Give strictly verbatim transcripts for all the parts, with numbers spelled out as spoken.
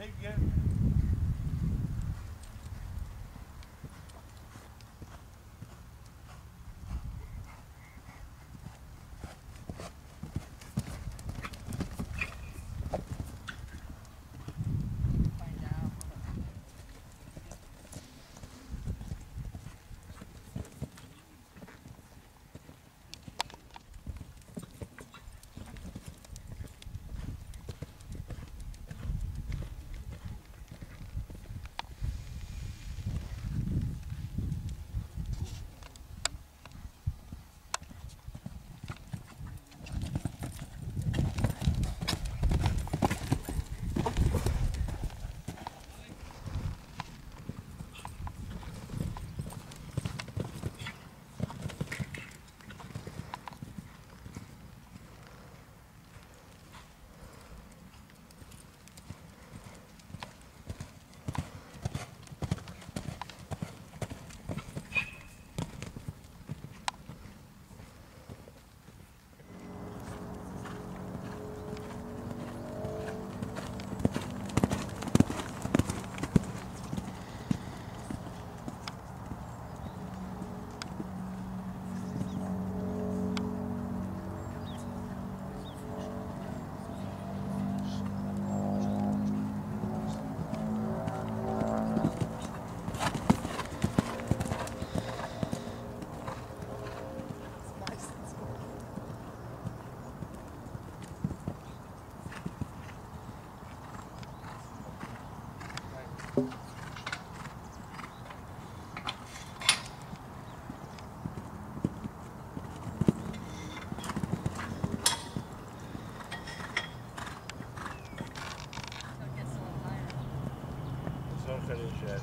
even. Zes.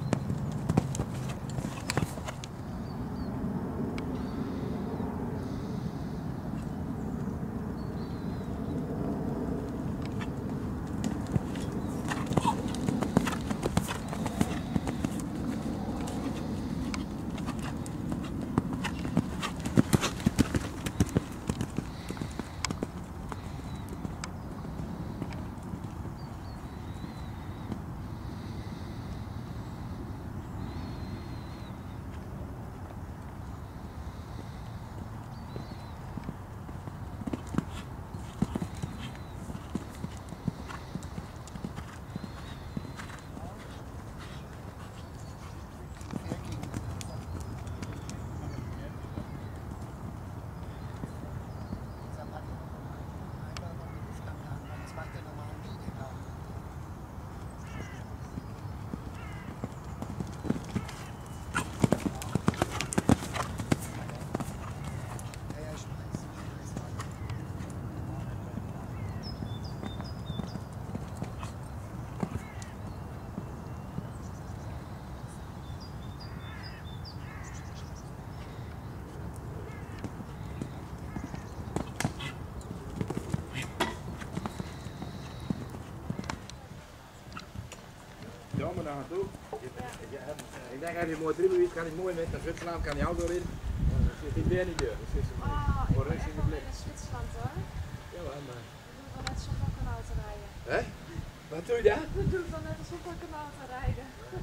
Jammer daar naartoe. Ja. Ik denk als je mooi driebewiet kan ik mooi met naar Zwitserland, kan die auto in. Dan zit ik weer niet deur. Dan zit ze Oh, voor ik rechts in de blik. in Zwitserland hoor. Ja, maar. We doen wel net zonder een kanaal te rijden. Hè? Wat doe je daar? We doen wel net zonder een kanaal te rijden.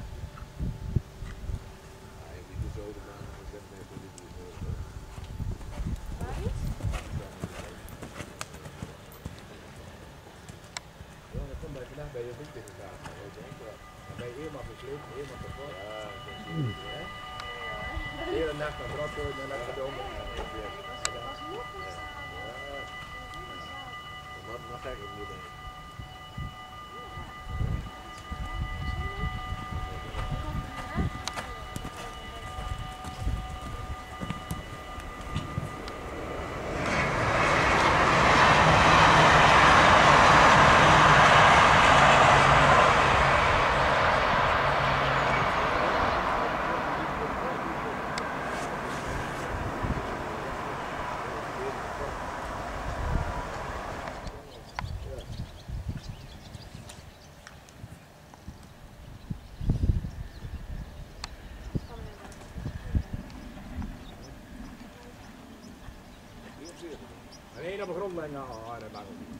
Ja, ik doe zo de baan. Ik zeg nee, ik doe niet zo. Waar niet? Ja, dan kom je vandaag bij je boek gegaan. Weet je, dan ben je helemaal verslepen, helemaal kapot. Ja, dat is goed. Hè? De hele nacht naar Brotto en naar Verdomme. Dat was nog niet zo. Wat nog gekker moet ik. Alleen op de grond leggen, oh, dat mag ook niet.